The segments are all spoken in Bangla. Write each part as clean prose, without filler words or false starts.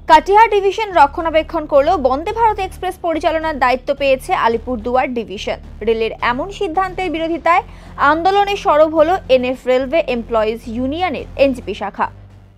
কাটিহার ডিভিশন রক্ষণাবেক্ষণ করলেও বন্দে ভারত এক্সপ্রেস পরিচালনার দায়িত্ব পেয়েছে আলিপুরদুয়ার ডিভিশন। রেলের এমন সিদ্ধান্তের বিরোধিতায় আন্দোলনে সরব হল এনএফ রেলওয়ে এমপ্লয়িজ ইউনিয়নের এনজিপি শাখা।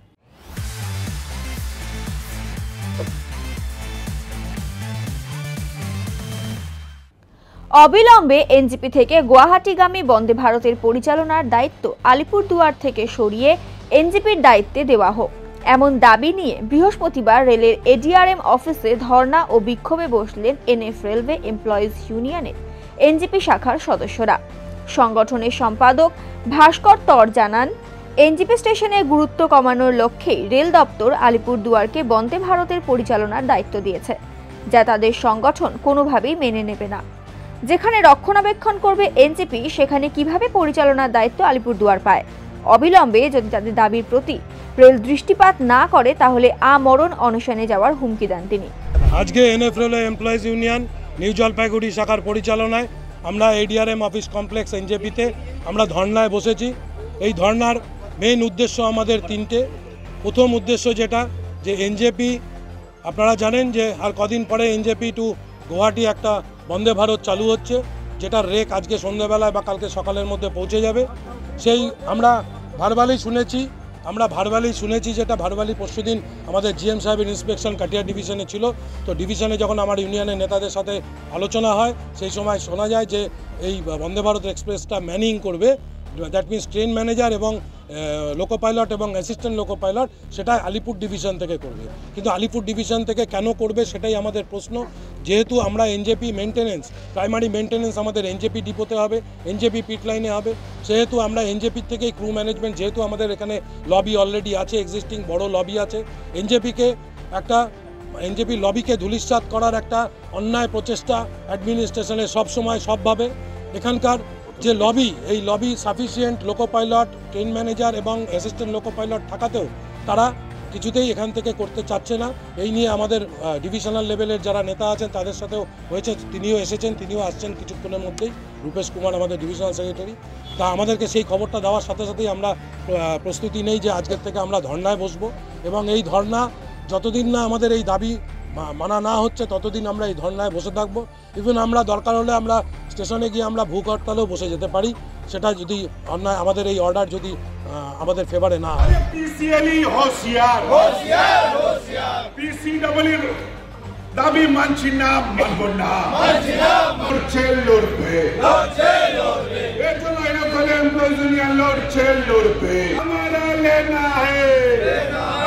অবিলম্বে এনজিপি থেকে গুয়াহাটিগামী বন্দে ভারতের পরিচালনার দায়িত্ব আলিপুরদুয়ার থেকে সরিয়ে এনজিপির দায়িত্বে দেওয়া হোক, এমন দাবি নিয়ে বৃহস্পতিবার রেলের এডিআরএম অফিসে ধর্ণা ও বিক্ষোভে বসলেন এনএফ রেলওয়ে এমপ্লয়িজ ইউনিয়নের এনজিপি শাখার সদস্যরা। সংগঠনের সম্পাদক ভাস্কর তর জানান, এনজিপি স্টেশনের গুরুত্ব কমানোর লক্ষ্যেই রেল দপ্তর আলিপুরদুয়ারকে বন্দে ভারতের পরিচালনার দায়িত্ব দিয়েছে, যা তাদের সংগঠন কোনোভাবেই মেনে নেবে না। যেখানে রক্ষণাবেক্ষণ করবে এনজিপি, সেখানে কিভাবে পরিচালনার দায়িত্ব আলিপুরদুয়ার পায়? অবিলম্বে যদি তাদের দাবির প্রতি রেল দৃষ্টিপাত না করে তাহলে আমরণ অনশনে যাওয়ার হুমকি দেন তিনি। আজকে NF railway employees union New Jalpaiguri শাখার পরিচালনায় আমরা এডিআরএম অফিস কমপ্লেক্স এনজেপিতে আমরা ধর্নায় বসেছি। এই ধর্নার মেইন উদ্দেশ্য আমাদের তিনটে। প্রথম উদ্দেশ্য যেটা যে এনজেপি, আপনারা জানেন যে আর কদিন পরে এনজেপি টু গুয়াহাটি একটা বন্দে ভারত চালু হচ্ছে, যেটার রেক আজকে সন্ধ্যেবেলায় বা কালকে সকালের মধ্যে পৌঁছে যাবে। সেই আমরা ভারবালি শুনেছি যেটা ভারবালি পরশুদিন আমাদের জিএম সাহেবের ইন্সপেকশন কাটিহার ডিভিশনে ছিল। তো ডিভিশনে যখন আমার ইউনিয়নের নেতাদের সাথে আলোচনা হয়, সেই সময় শোনা যায় যে এই বন্দে ভারত এক্সপ্রেসটা ম্যানিং করবে, দ্যাট মিনস ট্রেন ম্যানেজার এবং লোকো পাইলট এবং অ্যাসিস্ট্যান্ট লোকো পাইলট, সেটা আলিপুর ডিভিশন থেকে করবে। কিন্তু আলিপুর ডিভিশন থেকে কেন করবে সেটাই আমাদের প্রশ্ন। যেহেতু আমরা এনজেপি মেনটেন্যান্স, প্রাইমারি মেনটেন্যান্স আমাদের এনজেপি ডিপোতে হবে, এনজেপি পিট লাইনে হবে, সেহেতু আমরা এনজেপির থেকেই ক্রু ম্যানেজমেন্ট, যেহেতু আমাদের এখানে লবি অলরেডি আছে, এক্সিস্টিং বড় লবি আছে, এনজেপি লবিকে ধূলিসাৎ করার একটা অন্যায় প্রচেষ্টা অ্যাডমিনিস্ট্রেশনে সবসময় সবভাবে। এখানকার যে লবি, এই lobby sufficient loco pilot, train manager এবং অ্যাসিস্ট্যান্ট লোকো পাইলট থাকাতেও তারা কিছুতেই এখান থেকে করতে চাচ্ছে না। এই নিয়ে আমাদের ডিভিশনাল লেভেলের যারা নেতা আছেন তাদের সাথেও হয়েছে, তিনিও এসেছেন, তিনিও আসছেন কিছুক্ষণের মধ্যেই, রূপেশ কুমার আমাদের ডিভিশনাল সেক্রেটারি। তা আমাদেরকে সেই খবরটা দেওয়ার সাথে সাথেই আমরা প্রস্তুতি নেই যে আজকের থেকে আমরা ধর্নায় বসবো, এবং এই ধর্না যতদিন না আমাদের এই দাবি মানা না হচ্ছে ততদিন আমরা এই ধর্নায় বসে থাকবো। ইভেন আমরা দরকার হলে আমরা স্টেশনে গিয়ে আমরা ভূখ হরতালেও বসে যেতে পারি, সেটা যদি অন্যায় আমাদের এই অর্ডার যদি আমাদের ফেভারে না হয়। দাবি মানছি না, মানব না, লড়ছে, লড়বে, हमारा लेना है।